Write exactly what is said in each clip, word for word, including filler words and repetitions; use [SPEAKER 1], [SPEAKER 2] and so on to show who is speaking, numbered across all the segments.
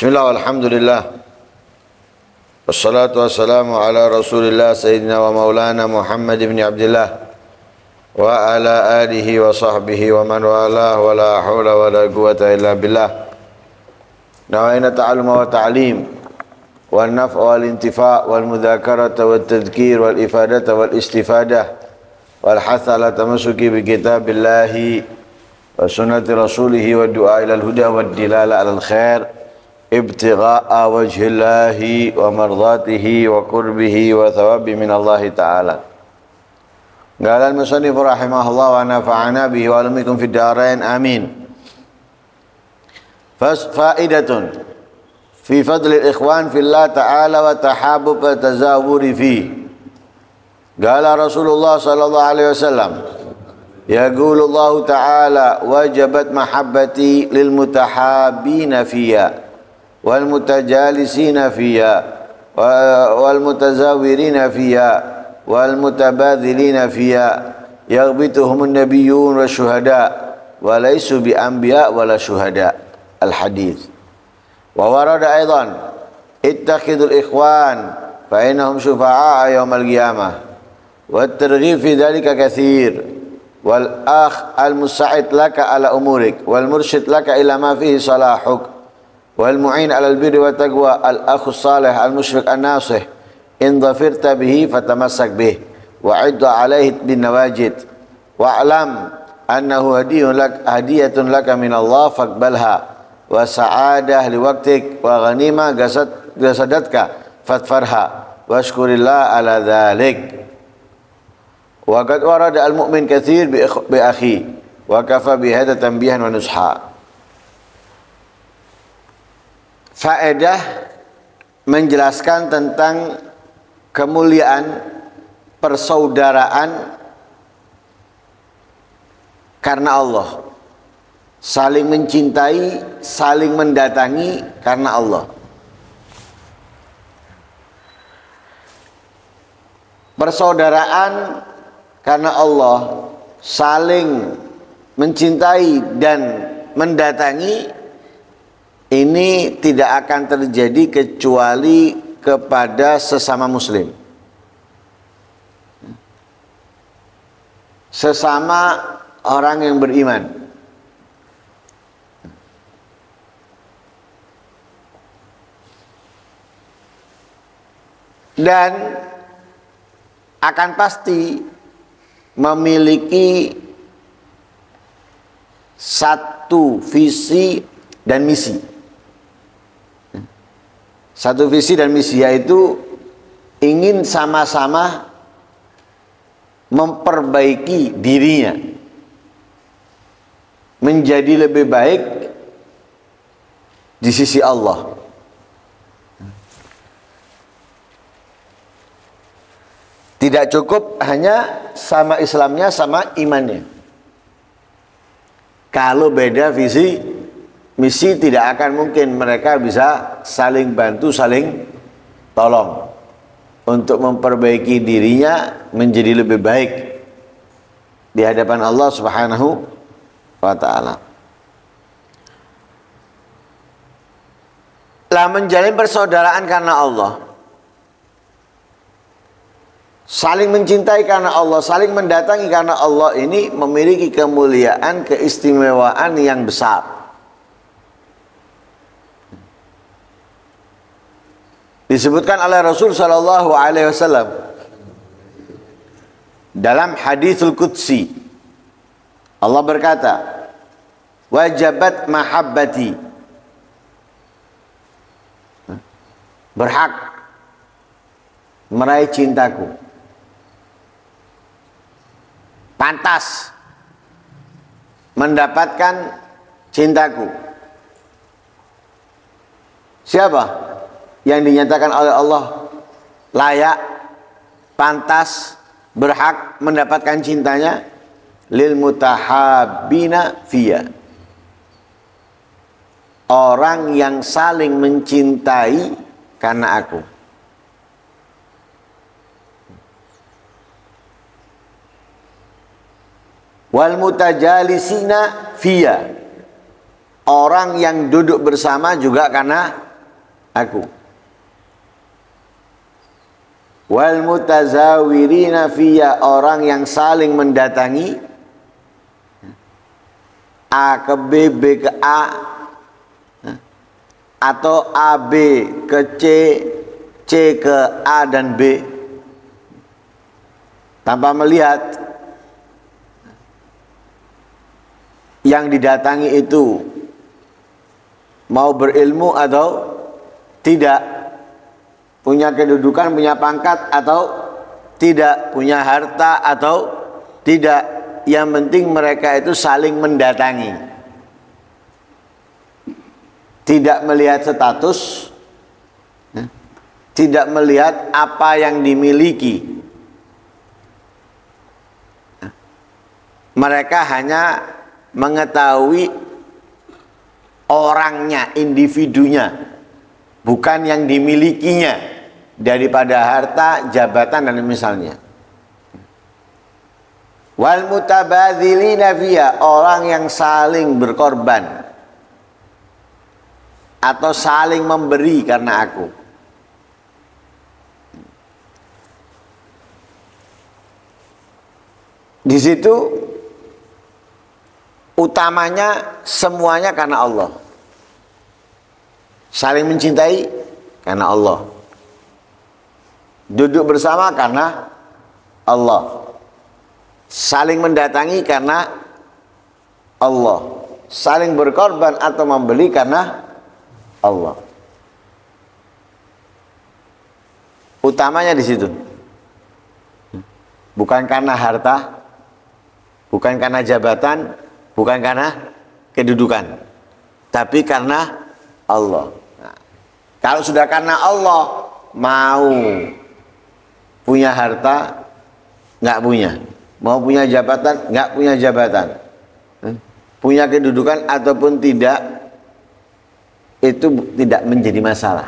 [SPEAKER 1] Bismillah, alhamdulillah, wassalatu wassalamu ala rasulillah sayyidina wa maulana Muhammad ibn Abdillah wa ala alihi wa sahbihi wa man walah wa la hawla wa la quwata illa billah. Nawaina ta'alluma wa ta'lim wal naf'a wal intifa' wal mudhakarata wal tadhkir wal ifadata wal istifadah wal hatha ala tamassuki bi kitabillahi wa sunnati rasulihi wa du'a ila al-huda wa dilala ala al-khair ibtigha'a wajhillahi wa mardatihi wa qurbihi wa thawabi minallahi ta'ala. Qala al-musannif rahimahullah wa nafa'ana bihi wa alamikum fid darain amin. Fa'idatun fi fadli al-ikhwan fillah ta'ala wa tahabbub wa tazawuri fi. Qala Rasulullah sallallahu alaihi wasallam, yaqulu Allah ta'ala wajabat mahabbati lil mutahabbina fiyya wal mutajalisina fiyya wal mutazawirina fiyya wal mutabadhilina fiyya yaghbituhumun nabiyyun wa syuhada wa laysu bi anbiya wala syuhada. Al hadits. Wa warada aidan ittakhidul ikhwan fa innahum syufa'a yaumal qiyamah wa at-targhib fi dhalika katsir wal akh al musa'id laka ala umurik wal mursyid laka ila ma fihi salahuk wal mu'in 'alal birri wat taqwa al akhu salih al musyfiq an nasih in dhafirta bihi fatamassak bih wa 'idda 'alaihi bin nawajid wa alam annahu hadiyun lak hadiyatun laka min Allah faqbalha wa sa'adah li waqtik wa ghanima gasad gasadatka fatfarha washkurillah ala dhalik. Wa qad warada al mu'min katsir bi akhi wa kafa bi hadha tanbihan wa nusha. Faedah menjelaskan tentang kemuliaan persaudaraan karena Allah, saling mencintai, saling mendatangi karena Allah. Persaudaraan karena Allah, saling mencintai dan mendatangi, ini tidak akan terjadi kecuali kepada sesama muslim, sesama orang yang beriman. Dan akan pasti memiliki satu visi dan misi. Satu visi dan misi, yaitu ingin sama-sama memperbaiki dirinya menjadi lebih baik di sisi Allah. Tidak cukup hanya sama Islamnya, sama imannya. Kalau beda visi misi, tidak akan mungkin mereka bisa saling bantu, saling tolong untuk memperbaiki dirinya menjadi lebih baik di hadapan Allah Subhanahu wa ta'ala. Lah menjalin persaudaraan karena Allah, saling mencintai karena Allah, saling mendatangi karena Allah, ini memiliki kemuliaan, keistimewaan yang besar. Disebutkan oleh Rasul sallallahu alaihi wasallam dalam haditsul qudsi, Allah berkata, wajabat mahabbati, berhak meraih cintaku, pantas mendapatkan cintaku. Siapa yang dinyatakan oleh Allah layak, pantas, berhak mendapatkan cintanya? Lil mutahabbina fiyya, orang yang saling mencintai karena aku. Wal mutajalisina fiyya, orang yang duduk bersama juga karena aku. Wal mutazawirina fiyya, orang yang saling mendatangi A ke B, B ke A, atau A B ke C, C ke A dan B, tanpa melihat yang didatangi itu mau berilmu atau tidak, punya kedudukan, punya pangkat atau tidak, punya harta atau tidak. Yang penting mereka itu saling mendatangi, tidak melihat status, tidak melihat apa yang dimiliki. Mereka hanya mengetahui orangnya, individunya, bukan yang dimilikinya daripada harta, jabatan dan misalnya. Wal mutabadzilina fiyya, orang yang saling berkorban atau saling memberi karena aku. Di situ utamanya semuanya karena Allah. Saling mencintai karena Allah. Duduk bersama karena Allah. Saling mendatangi karena Allah. Saling berkorban atau membeli karena Allah. Utamanya di situ. Bukan karena harta, bukan karena jabatan, bukan karena kedudukan, tapi karena Allah. Nah, kalau sudah karena Allah, mau punya harta nggak punya, mau punya jabatan nggak punya jabatan, punya kedudukan ataupun tidak, itu tidak menjadi masalah.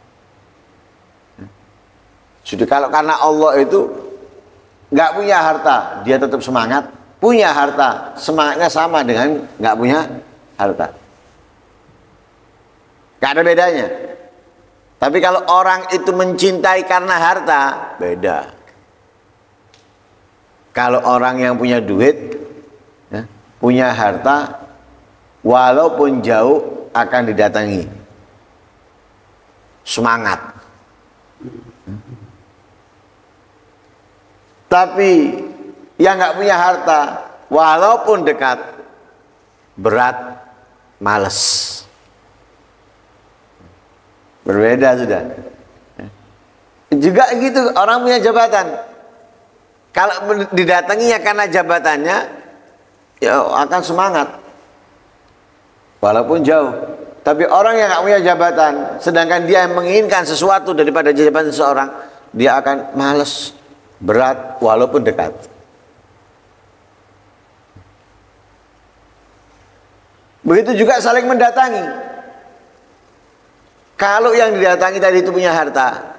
[SPEAKER 1] Sudah kalau karena Allah itu nggak punya harta, dia tetap semangat. Punya harta, semangatnya sama dengan nggak punya harta. Nggak ada bedanya. Tapi kalau orang itu mencintai karena harta, beda. Kalau orang yang punya duit, ya, punya harta, walaupun jauh akan didatangi. Semangat. Tapi yang nggak punya harta, walaupun dekat, berat, males. Berbeda sudah. Juga gitu orang punya jabatan. Kalau didatanginya karena jabatannya, ya akan semangat. Walaupun jauh. Tapi orang yang nggak punya jabatan, sedangkan dia yang menginginkan sesuatu daripada jabatan seseorang, dia akan males, berat, walaupun dekat. Begitu juga saling mendatangi. Kalau yang didatangi tadi itu punya harta,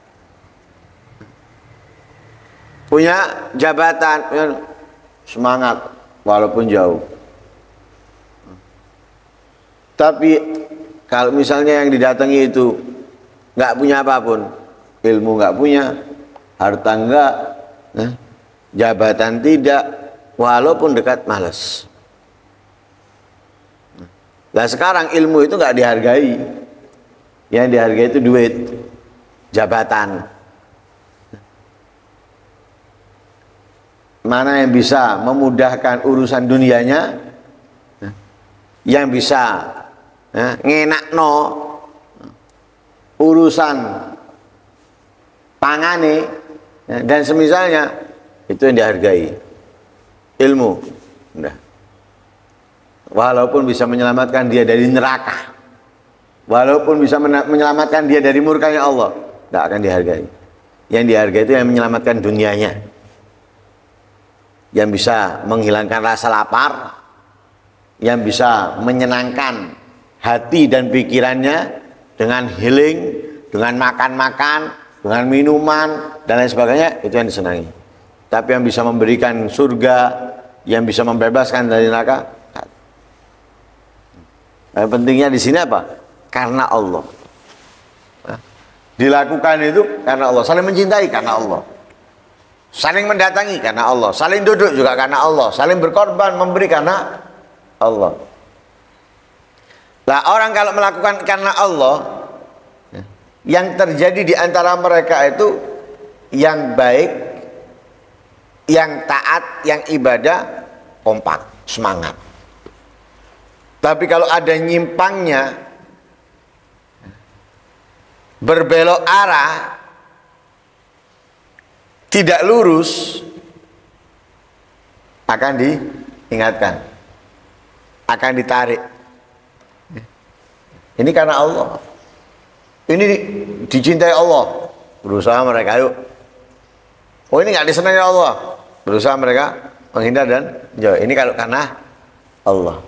[SPEAKER 1] punya jabatan, punya semangat walaupun jauh. Tapi kalau misalnya yang didatangi itu nggak punya apapun, ilmu nggak punya, harta nggak, nah, jabatan tidak, walaupun dekat, malas. Nah sekarang ilmu itu nggak dihargai. Yang dihargai itu duit, jabatan. Mana yang bisa memudahkan urusan dunianya, yang bisa ya, ngenakno urusan pangane ya, dan semisalnya, itu yang dihargai. Ilmu, udah. Walaupun bisa menyelamatkan dia dari neraka, walaupun bisa menyelamatkan dia dari murkanya Allah, tidak akan dihargai. Yang dihargai itu yang menyelamatkan dunianya, yang bisa menghilangkan rasa lapar, yang bisa menyenangkan hati dan pikirannya dengan healing, dengan makan-makan, dengan minuman dan lain sebagainya, itu yang disenangi. Tapi yang bisa memberikan surga, yang bisa membebaskan dari neraka, yang pentingnya di sini apa? Karena Allah. dilakukan itu karena Allah, saling mencintai karena Allah, saling mendatangi karena Allah, saling duduk juga karena Allah, saling berkorban memberi karena Allah. Lah orang kalau melakukan karena Allah, yang terjadi di antara mereka itu yang baik, yang taat, yang ibadah kompak, semangat. Tapi kalau ada nyimpangnya, berbelok arah, tidak lurus, akan diingatkan, akan ditarik. Ini karena Allah, ini dicintai Allah, berusaha mereka yuk. Oh ini nggak disenangi Allah, berusaha mereka menghindar dan jauh. Ini kalau karena Allah.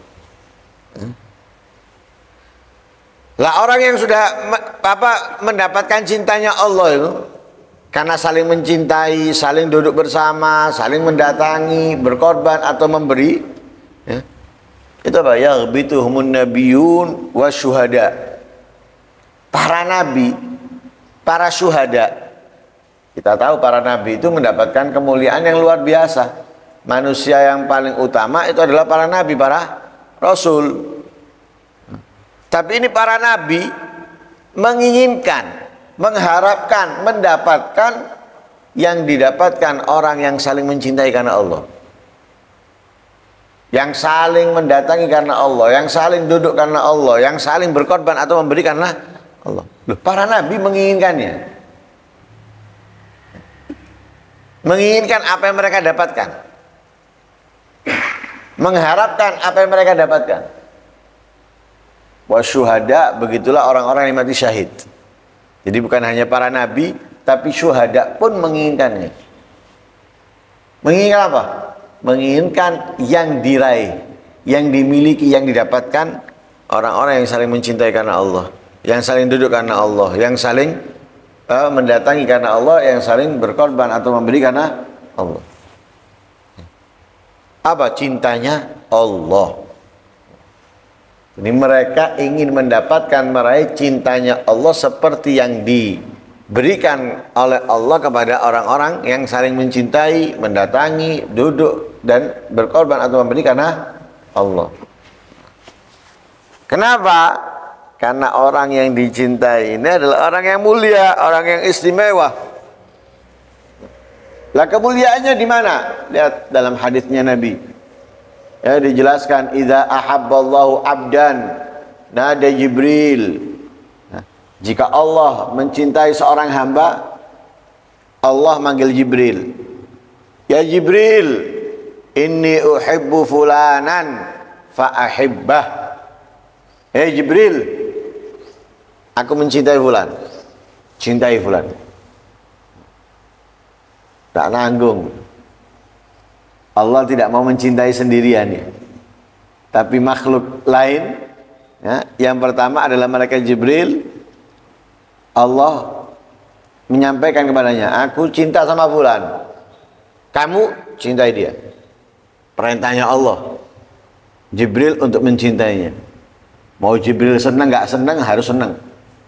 [SPEAKER 1] Lah orang yang sudah apa mendapatkan cintanya Allah itu karena saling mencintai, saling duduk bersama, saling mendatangi, berkorban atau memberi, ya, itu apa? Yaghbituhumun nabiyyun wasyuhada. Para nabi, para syuhada. Kita tahu para nabi itu mendapatkan kemuliaan yang luar biasa. Manusia yang paling utama itu adalah para nabi, para rasul. Tapi ini para nabi menginginkan, mengharapkan, mendapatkan yang didapatkan orang yang saling mencintai karena Allah, yang saling mendatangi karena Allah, yang saling duduk karena Allah, yang saling berkorban atau memberi karena Allah. Loh, para nabi menginginkannya, menginginkan apa yang mereka dapatkan, mengharapkan apa yang mereka dapatkan. Wasyuhada, begitulah orang-orang yang mati syahid. Jadi bukan hanya para nabi, tapi syuhada pun menginginkannya. Menginginkan apa? Menginginkan yang diraih, yang dimiliki, yang didapatkan orang-orang yang saling mencintai karena Allah, yang saling duduk karena Allah, yang saling uh, mendatangi karena Allah, yang saling berkorban atau memberi karena Allah. Apa? Cintanya Allah. Ini mereka ingin mendapatkan, meraih cintanya Allah seperti yang diberikan oleh Allah kepada orang-orang yang saling mencintai, mendatangi, duduk dan berkorban atau memberi karena Allah. Kenapa? Karena orang yang dicintai ini adalah orang yang mulia, orang yang istimewa. Lah kemuliaannya di mana? Lihat dalam hadisnya Nabi. Ya, dijelaskan idza ahabballahu abdan nada Jibril. Nah, jika Allah mencintai seorang hamba, Allah manggil Jibril. Ya Jibril, inni uhibbu fulanan fa ahibbah. Hei Jibril, aku mencintai fulan. Cintai fulan. Tak nanggung. Allah tidak mau mencintai sendirian ya. Tapi makhluk lain ya, yang pertama adalah malaikat Jibril. Allah menyampaikan kepadanya, aku cinta sama fulan, kamu cintai dia. Perintahnya Allah, Jibril untuk mencintainya. Mau Jibril senang nggak senang, harus senang.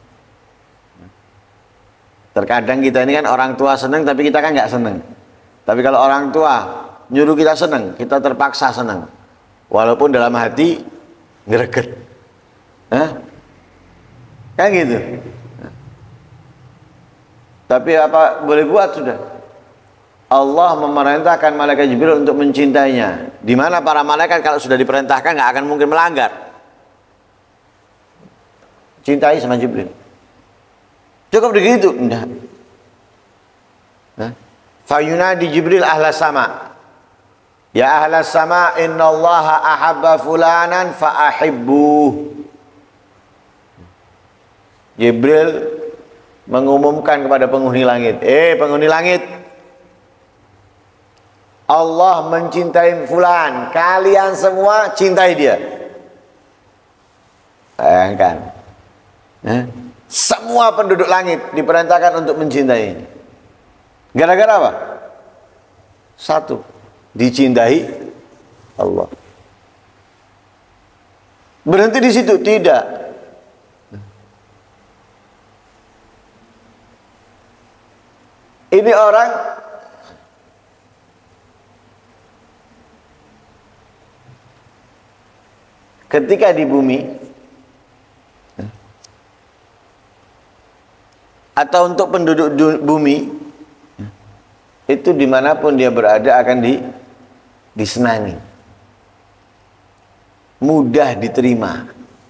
[SPEAKER 1] Terkadang kita ini kan orang tua senang tapi kita kan nggak senang. Tapi kalau orang tua nyuruh kita senang, kita terpaksa senang, walaupun dalam hati greget. Hah? Kan gitu. Tapi apa boleh buat sudah. Allah memerintahkan malaikat Jibril untuk mencintainya. Di mana para malaikat kalau sudah diperintahkan nggak akan mungkin melanggar. Cintai sama Jibril. Cukup begitu? Enggak. Fayunadi Jibril ahla sama. Ya ahlas sama innallaha ahabba fulanan fa ahibbuh. Jibril mengumumkan kepada penghuni langit, eh penghuni langit, Allah mencintai fulan, kalian semua cintai dia. Bayangkan, eh? Semua penduduk langit diperintahkan untuk mencintai. Gara-gara apa? Satu, dicintai Allah. Berhenti di situ? Tidak. Ini orang ketika di bumi atau untuk penduduk bumi itu dimanapun dia berada akan di, disenangi, mudah diterima,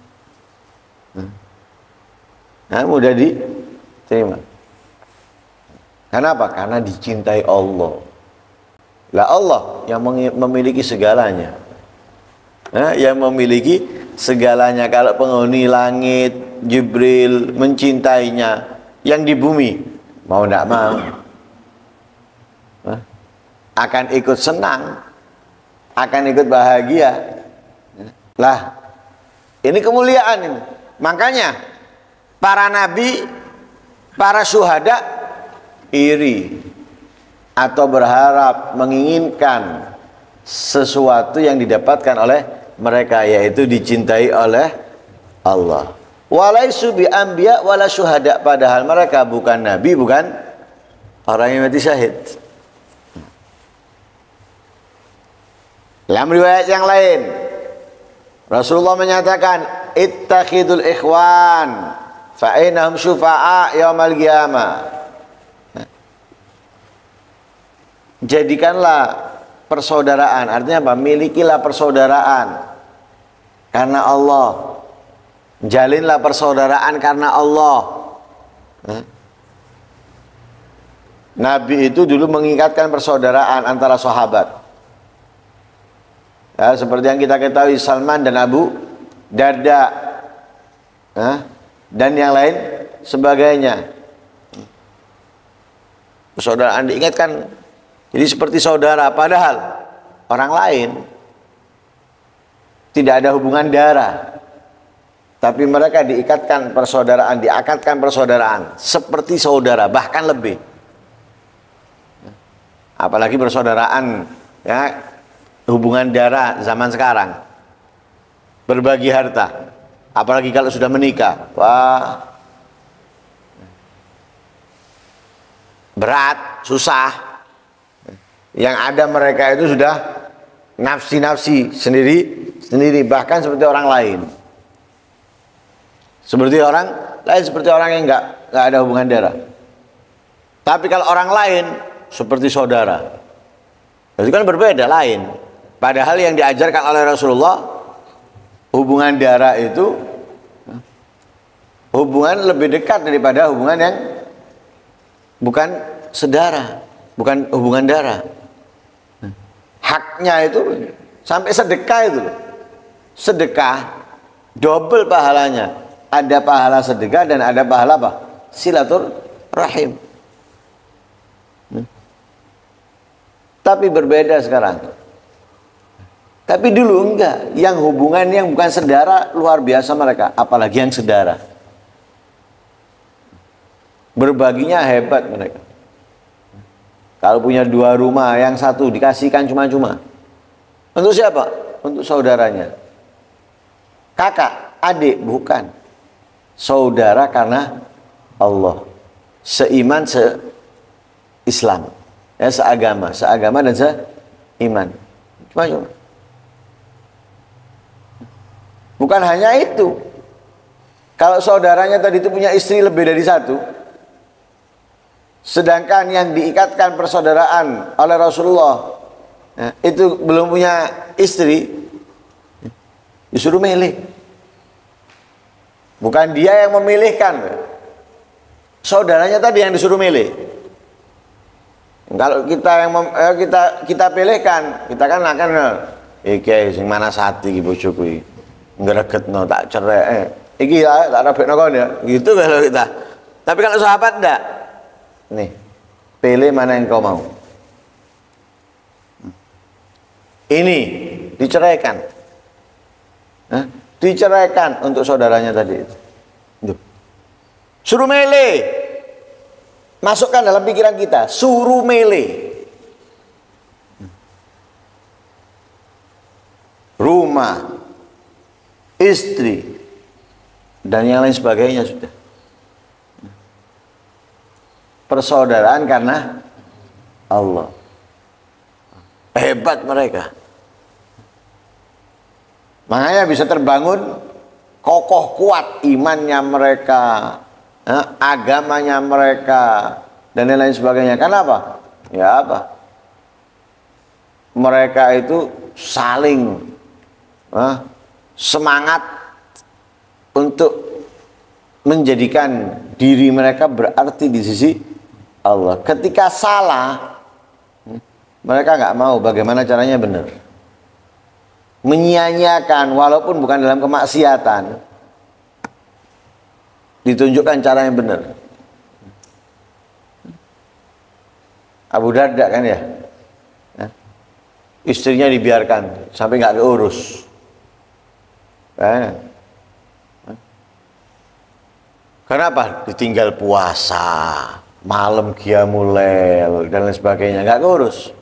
[SPEAKER 1] nah, mudah diterima. Kenapa? Karena dicintai Allah. Lah Allah yang memiliki segalanya, nah, yang memiliki segalanya. Kalau penghuni langit Jibril mencintainya, yang di bumi mau tidak mau akan ikut senang, akan ikut bahagia. Lah, ini kemuliaan ini. Makanya para nabi, para syuhada iri atau berharap, menginginkan sesuatu yang didapatkan oleh mereka, yaitu dicintai oleh Allah. Walaisu bi anbiya wala syuhada, padahal mereka bukan nabi, bukan orang yang mati syahid. Dalam riwayat yang lain, Rasulullah menyatakan, ittakhidul ikhwan fa innahum syufa'a yaumal qiyamah. Jadikanlah persaudaraan, artinya apa? Milikilah persaudaraan karena Allah. Jalinlah persaudaraan karena Allah. Nabi itu dulu mengingatkan persaudaraan antara sahabat. Ya, seperti yang kita ketahui, Salman dan Abu Darda, nah, dan yang lain sebagainya. Persaudaraan diingatkan, jadi seperti saudara, padahal orang lain tidak ada hubungan darah, tapi mereka diikatkan persaudaraan, diakatkan persaudaraan seperti saudara, bahkan lebih. Apalagi persaudaraan, ya, hubungan darah zaman sekarang, berbagi harta, apalagi kalau sudah menikah, wah, berat, susah. Yang ada mereka itu sudah nafsi-nafsi sendiri sendiri, bahkan seperti orang lain, seperti orang lain, seperti orang yang nggak nggak ada hubungan darah. Tapi kalau orang lain seperti saudara, itu kan berbeda, lain. Padahal yang diajarkan oleh Rasulullah, hubungan darah itu hubungan lebih dekat daripada hubungan yang bukan saudara, bukan hubungan darah. Haknya itu sampai sedekah itu, sedekah double pahalanya. Ada pahala sedekah dan ada pahala apa? Silaturahim. Tapi berbeda sekarang. Tapi dulu enggak, yang hubungan yang bukan saudara luar biasa mereka, apalagi yang saudara. Berbaginya hebat mereka. Kalau punya dua rumah, yang satu dikasihkan cuma-cuma. Untuk siapa? Untuk saudaranya. Kakak, adik, bukan. Saudara karena Allah. Seiman, se-Islam. Ya, seagama, seagama dan seiman. Cuma-cuma. Bukan hanya itu. Kalau saudaranya tadi itu punya istri lebih dari satu, sedangkan yang diikatkan persaudaraan oleh Rasulullah, ya, itu belum punya istri, disuruh milih. Bukan dia yang memilihkan, saudaranya tadi yang disuruh milih. Kalau kita yang mem, eh, kita kita pilihkan, kita kan akan iki sing mana sati iki bojoku iki. Ngregetno tak cerai, eh, iki ya tak rabekno kon ya, gitu kalau kita. Tapi kalau sahabat enggak, nih pilih mana yang kau mau. Ini diceraikan, Hah? diceraikan untuk saudaranya tadi. Duh. Suruh milih, masukkan dalam pikiran kita, suruh milih. Rumah, istri, dan yang lain sebagainya sudah. persaudaraan karena Allah. Hebat mereka. Makanya bisa terbangun kokoh kuat imannya mereka, eh, agamanya mereka, dan lain-lain sebagainya. Kenapa? Ya apa? Mereka itu saling eh, semangat untuk menjadikan diri mereka berarti di sisi Allah. Ketika salah, mereka nggak mau bagaimana caranya benar. Menyia-nyiakan walaupun bukan dalam kemaksiatan, ditunjukkan cara yang benar. Abu Darda kan ya, istrinya dibiarkan sampai nggak keurus. Eh. Kenapa? Ditinggal puasa, malam qiyamul lail dan lain sebagainya, nggak keurus.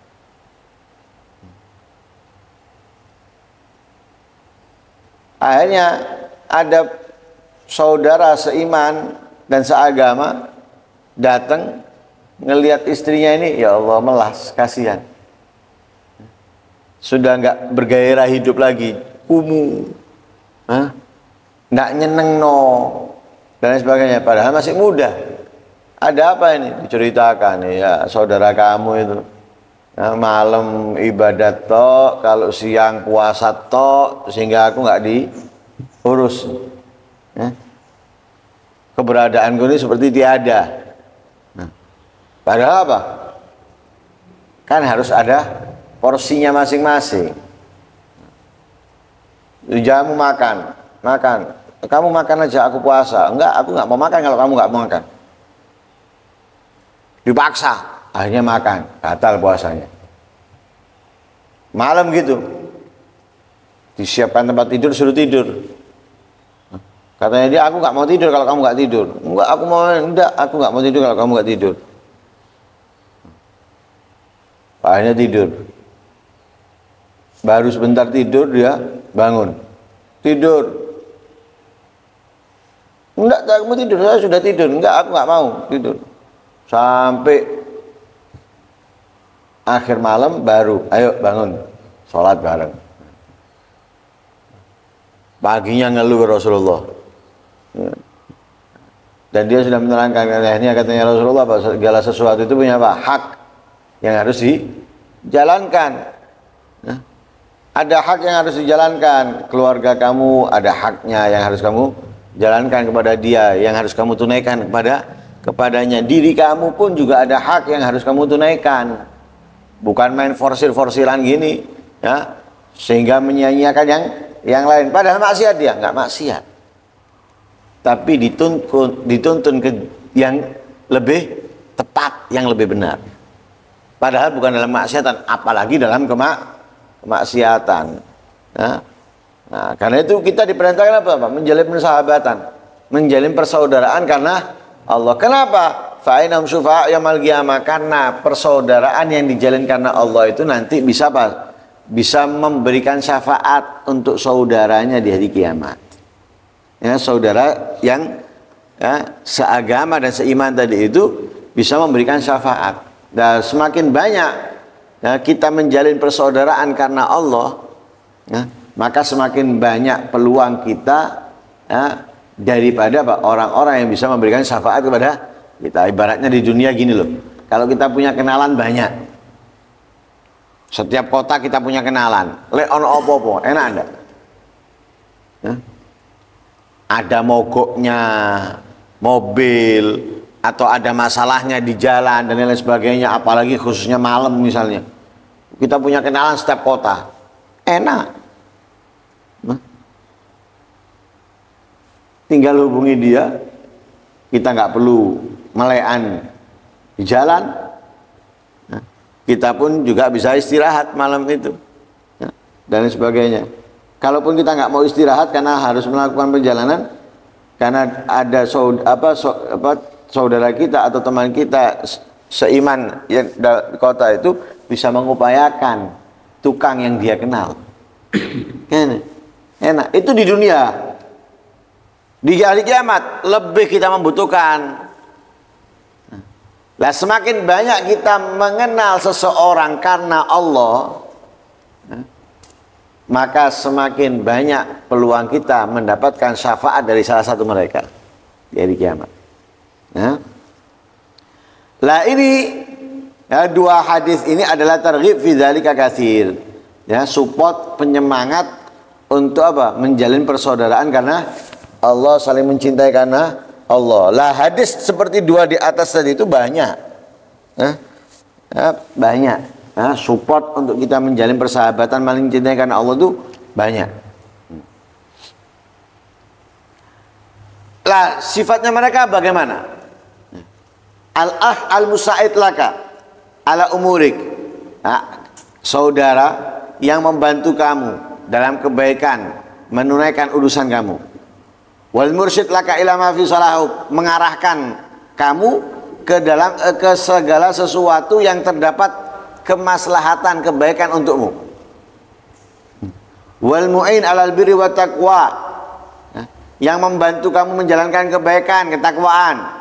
[SPEAKER 1] Akhirnya ada saudara seiman dan seagama datang ngelihat istrinya ini, ya Allah melas, kasihan. Sudah nggak bergairah hidup lagi, kumuh, nggak nyeneng no, dan lain sebagainya. Padahal masih muda. Ada apa ini? Diceritakan ya, saudara kamu itu nah, malam ibadat tok, kalau siang puasa tok, sehingga aku nggak diurus. Ya. Keberadaanku ini seperti tiada. Nah, padahal apa? Kan harus ada porsinya masing-masing. Jamu makan, makan. Kamu makan aja, aku puasa. Enggak, aku nggak mau makan kalau kamu nggak mau makan. Dipaksa, akhirnya makan, batal puasanya. Malam gitu, disiapkan tempat tidur, suruh tidur. Katanya dia, aku nggak mau tidur kalau kamu nggak tidur. Enggak, aku mau, enggak, aku nggak mau tidur kalau kamu nggak tidur. Akhirnya tidur. Baru sebentar tidur dia bangun, tidur. Enggak, aku mau tidur, saya sudah tidur. Enggak, aku nggak mau tidur. Sampai akhir malam baru, ayo bangun, sholat bareng. Paginya ngeluh ke Rasulullah. Dan dia sudah menerangkan, ini katanya Rasulullah, segala sesuatu itu punya apa? Hak yang harus dijalankan. Nah, ada hak yang harus dijalankan. Keluarga kamu ada haknya yang harus kamu jalankan kepada dia, yang harus kamu tunaikan kepada kepadanya. Diri kamu pun juga ada hak yang harus kamu tunaikan. Bukan main forsir-forsiran gini, ya, sehingga menyia-nyiakan yang yang lain. Padahal maksiat dia, nggak maksiat. Tapi dituntun, dituntun ke yang lebih tepat, yang lebih benar. Padahal bukan dalam maksiatan, apalagi dalam kemak kemaksiatan. Ya. Nah, karena itu kita diperintahkan apa, Pak? Menjalin persahabatan, menjalin persaudaraan karena Allah. Kenapa? Fa'inam syufa'a yaumil qiyamah, karena persaudaraan yang dijalin karena Allah itu nanti bisa apa? Bisa memberikan syafaat untuk saudaranya di hari kiamat. Ya, saudara yang ya, seagama dan seiman tadi itu bisa memberikan syafaat. Dan semakin banyak ya, kita menjalin persaudaraan karena Allah, ya, maka semakin banyak peluang kita ya, daripada orang-orang yang bisa memberikan syafaat kepada kita. Ibaratnya di dunia gini loh, kalau kita punya kenalan banyak, setiap kota kita punya kenalan, le ono opo-opo, enak enggak? Ya? Ada mogoknya mobil atau ada masalahnya di jalan dan lain sebagainya, apalagi khususnya malam misalnya, kita punya kenalan setiap kota, enak. Nah, tinggal hubungi dia, kita nggak perlu melean di jalan. Nah, kita pun juga bisa istirahat malam itu, ya, dan sebagainya. Kalaupun kita nggak mau istirahat karena harus melakukan perjalanan, karena ada saudara, apa, apa, saudara kita atau teman kita seiman yang di kota itu bisa mengupayakan tukang yang dia kenal. Enak, enak. Itu di dunia. Di hari kiamat lebih kita membutuhkan Lah semakin banyak kita mengenal seseorang karena Allah, maka semakin banyak peluang kita mendapatkan syafaat dari salah satu mereka di hari kiamat. Nah, lah ini ya, dua hadis ini adalah targhib fi dzalika katsir. Ya, support, penyemangat untuk apa? Menjalin persaudaraan karena Allah, saling mencintai karena Allah. Lah hadis seperti dua di atas tadi itu banyak. Nah, ya, banyak. Nah, support untuk kita menjalin persahabatan, saling mencintai karena Allah itu banyak. Lah sifatnya mereka bagaimana? Al-ah al-musa'id laka ala umurik, nah, saudara yang membantu kamu dalam kebaikan, menunaikan urusan kamu. Wal mursyid laka ila ma fi salahuk, mengarahkan kamu ke dalam ke segala sesuatu yang terdapat kemaslahatan, kebaikan untukmu. Wal mu'in alal birri wa taqwa, yang membantu kamu menjalankan kebaikan, ketakwaan.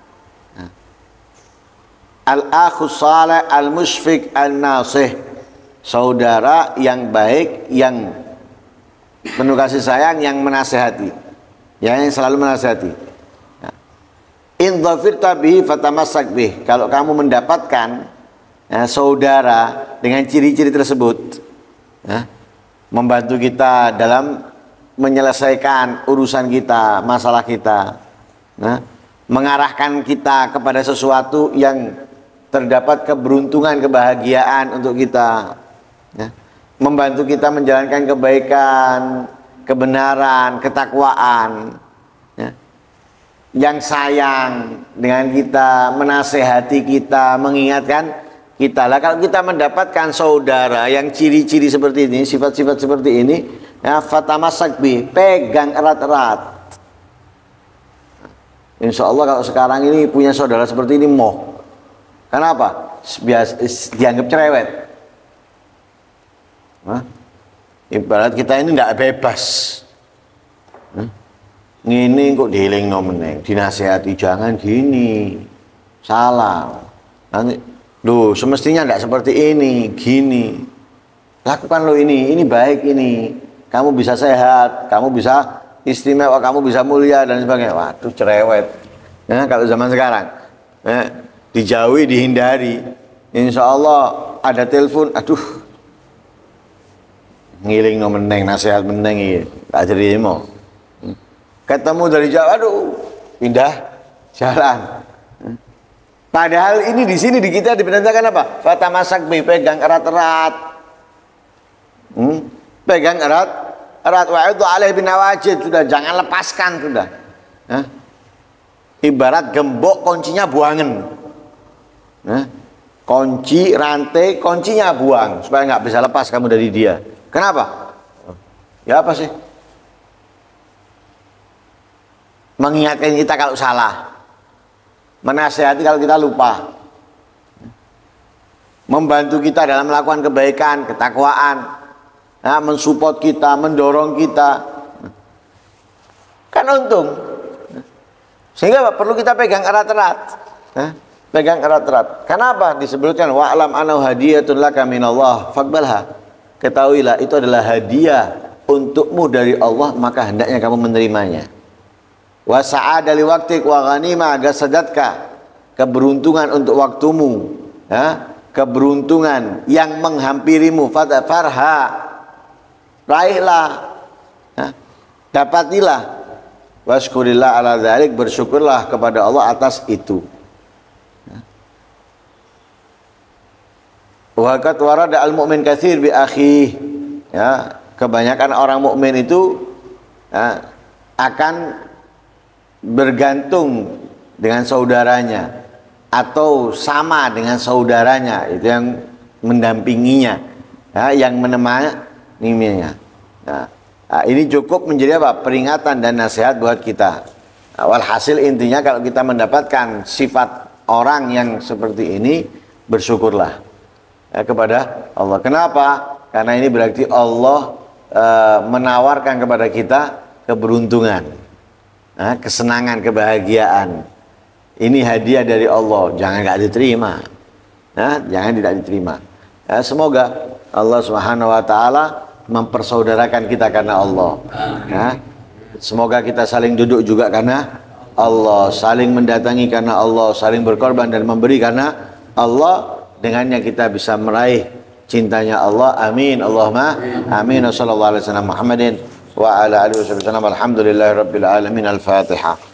[SPEAKER 1] Al-akhus salih al-musfiq al-nasih, saudara yang baik, yang penuh kasih sayang, yang menasihati, yang selalu menasihati. In dhafirta bihi fatamassak bih, kalau kamu mendapatkan ya, saudara dengan ciri-ciri tersebut, ya, membantu kita dalam menyelesaikan urusan kita, masalah kita, ya, mengarahkan kita kepada sesuatu yang terdapat keberuntungan, kebahagiaan untuk kita, ya, membantu kita menjalankan kebaikan, kebenaran, ketakwaan, ya, yang sayang dengan kita, menasehati kita, mengingatkan kita. Lah kalau kita mendapatkan saudara yang ciri-ciri seperti ini, sifat-sifat seperti ini, ya, fatamassak bih, pegang erat-erat. Insya Allah kalau sekarang ini punya saudara seperti ini moh. Kenapa? Biasa dianggap cerewet. Hah? Ibarat kita ini tidak bebas. Hah? Ngini kok dieling nomeneng, dinasihati jangan gini, salah. Nanti, loh semestinya tidak seperti ini, gini. Lakukan lo ini, ini baik ini. Kamu bisa sehat, kamu bisa istimewa, kamu bisa mulia dan sebagainya. Waduh cerewet. Ya, kalau zaman sekarang. Ya, dijauhi, dihindari. Insya Allah ada telepon, aduh ngiling no meneng, nasihat meneng ini tak terima. Ketemu dari jauh, aduh pindah jalan. Padahal ini di sini di kita diperintahkan apa? Fatamasak bi, pegang erat-erat, hmm? pegang erat erat wa'idhu alaih bin nawajid, sudah jangan lepaskan sudah. Hah? Ibarat gembok kuncinya buangan. Nah, kunci rantai, kuncinya buang supaya nggak bisa lepas kamu dari dia. Kenapa? Ya apa sih? Mengingatkan kita kalau salah, menasehati kalau kita lupa, membantu kita dalam melakukan kebaikan, ketakwaan, nah, mensupport kita, mendorong kita, kan untung. Sehingga perlu kita pegang erat-erat. Nah, pegang erat-erat. Kenapa? Disebutkan wa'lam annahu hadiyatun laka minallah faqbalha. Ketahuilah itu adalah hadiah untukmu dari Allah, maka hendaknya kamu menerimanya. Wa sa'ada li waqtik wa ghanima gasadatka, keberuntungan untuk waktumu, ya, keberuntungan yang menghampirimu, farha, raihlah, ya, dapatilah. Waskurillah ala dzalik, bersyukurlah kepada Allah atas itu. Waqat warada al-mu'min katsir bi akhi, ya, kebanyakan orang mukmin itu ya, akan bergantung dengan saudaranya atau sama dengan saudaranya, itu yang mendampinginya, ya, yang menemaninya. Nah, nah, ini cukup menjadi apa? Peringatan dan nasihat buat kita. Walhasil intinya kalau kita mendapatkan sifat orang yang seperti ini, bersyukurlah ya, kepada Allah. Kenapa? Karena ini berarti Allah e, menawarkan kepada kita keberuntungan, nah, kesenangan, kebahagiaan ini hadiah dari Allah, jangan nggak diterima. Nah, jangan tidak diterima. Ya, semoga Allah Subhanahu wa taala mempersaudarakan kita karena Allah. Ya, semoga kita saling duduk juga karena Allah, saling mendatangi karena Allah, saling berkorban dan memberi karena Allah. Dengannya kita bisa meraih cintanya Allah. Amin. Allahumma amin. Sallallahu alaihi wasallam Muhammadin wa ala alihi wasallam. Alhamdulillahirabbil alamin. Al-Fatihah.